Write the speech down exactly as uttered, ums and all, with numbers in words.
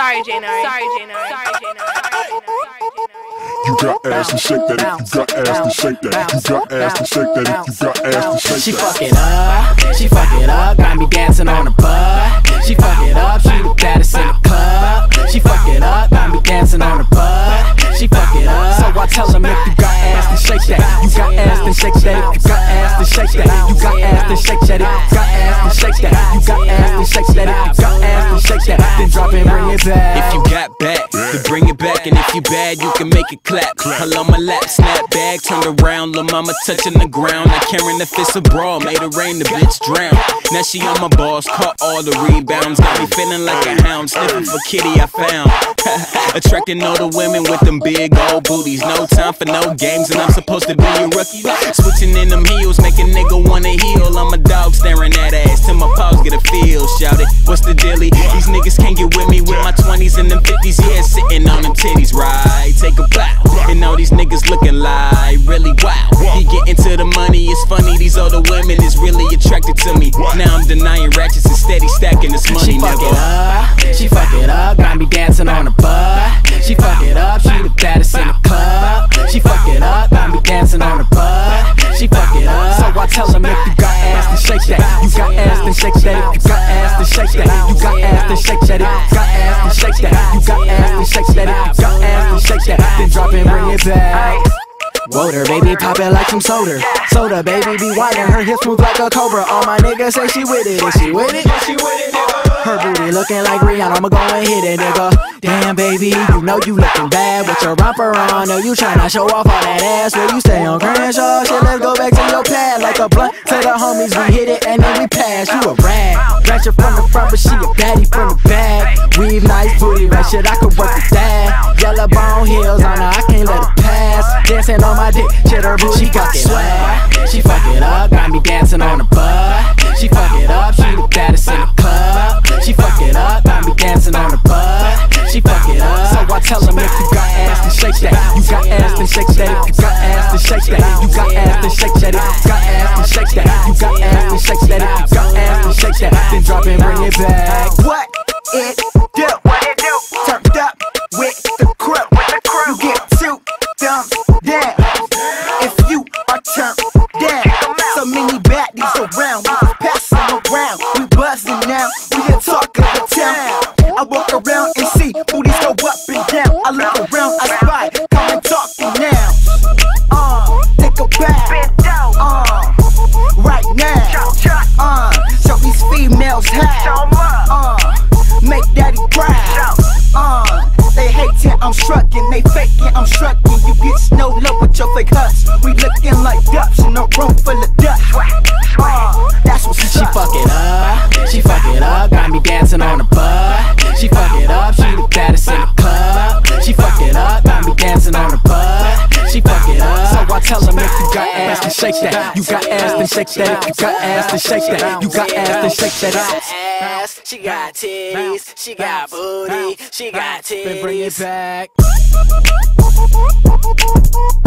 Sorry, Janari. Sorry, Janari. Sorry, Janari. You got ass to shake that. You got ass to shake that. You got ass to shake that. You got ass to shake that. She fuck it up. She fuck it up. Got me dancing on her butt. She fuck it up. She the baddest in the club. She fuck it up. Got me dancing on her butt. She fuck it up. So I tell them if you got ass to shake that. You got ass to shake that. If you got ass to shake that. You got ass to shake that. If you got ass to shake that. You got ass to shake that. If you got ass to shake that. Then drop it and bring it back. If you got back, then bring it back. And if you bad, you can make it clap. Her on my lap, snap back, turned around. Lil' mama touching the ground. Like Karen if it's a brawl, made it rain, the bitch drown. Now she on my balls, caught all the rebounds. Got me feeling like a hound, sniffing for kitty I found. Attracting all the women with them big old booties. No time for no games, and I'm supposed to be a rookie. Switching in them heels, make a nigga wanna heal. I'm a dog staring at ass till my paws get a feel. Shout it, what's the dilly? These niggas can't get with me with my twenties and them fifties. Yeah, sitting on them titties, right? Take a bow. And all these niggas looking like really wow. He get into the money, it's funny. These older women is really attracted to me. Now I'm denying ratchets and steady stacking this money. She fuck it up, she fuck it up, got me dancing on her butt. She fuck it up, she the baddest in the club. She fuck it up, got me dancing on her butt. She fuck it up, so I tell them if you got ass to shake that. You got ass to shake that. If you got ass to shake that. You got ass to shake that. If you got ass to shake that. You got ass to shake that. If you got ass to shake that. Then drop it and bring it back. Water, baby, pop it like some soda. Soda, baby, be whining, her hips move like a cobra. All my niggas say she with it, is she with it? She with it, nigga. Her booty looking like Rihanna, I'ma go and hit it, nigga. Damn, baby, you know you looking bad with your romper on. Know you tryna show off all that ass. Where you stay on Crenshaw? Shit, let's go back to your pad. Like a blunt to the homies, we hit it and then we pass. You a rag, ratchet from the front, but she a baddie from the back. Weave nice booty, right shit, I could work with that. Yellow bone heels on her, I can't let it pass. Dancing on my dick, shit, her booty got swag. She fuck it up, got me dancing on her butt. She fuck it up, she the baddest in the club. She fuck it up, got me dancing on her butt. She fuck it up, so I tell them if you got ass to shake that. You got ass to shake that. If you got ass to shake that. You got ass to shake that. If you got ass to shake that. You got ass to shake that. If you got ass to shake that. Then drop it and bring it back. What it do? What it do? Turned up with the crew. With the crew. You get two thumbs down if you are turned down. So many baddies around, we just passing around. We buzzing now, we the talk of the town. I walk around and see booties go up and down. I look around, I spy, come and talking now. Uh, take a back. Uh, right now. Uh, show these females how. Uh, make daddy proud. Uh, they hatin', I'm shrugging, they faking, I'm shrugging. You get snow low with your fake huts. We looking like ducks in a room full of dust. Uh, that's what she fuck it up. She fuck it up, got me dancing on her butt. She fuck it up, she the baddest in the club. She fuck it up, got me dancing on her butt. She fuck it up, so I tell them if you got ass to shake that. You got ass to shake that. If you got ass to shake that. You got ass to shake that. Ass, she got titties, she got booty, she got titties. Bring it back.